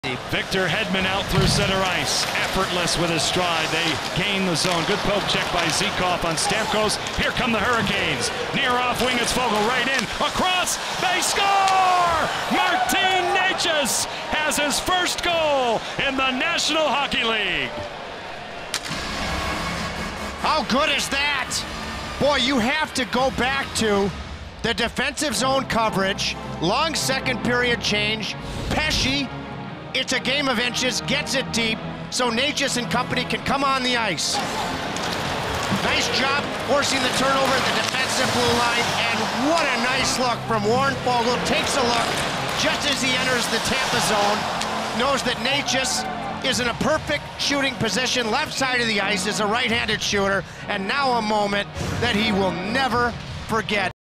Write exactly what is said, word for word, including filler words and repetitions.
Victor Hedman out through center ice, effortless with his stride. They gain the zone. Good poke check by Zykov on Stamkos. Here come the Hurricanes. Near off wing, it's Fogle right in. Across, they score! Martin Necas has his first goal in the National Hockey League. How good is that? Boy, you have to go back to the defensive zone coverage, long second period change, Pesce. It's a game of inches, gets it deep, so Necas and company can come on the ice. Nice job forcing the turnover at the defensive blue line, and what a nice look from Warren Fogle. Takes a look just as he enters the Tampa zone, knows that Necas is in a perfect shooting position, left side of the ice, is a right-handed shooter, and now a moment that he will never forget.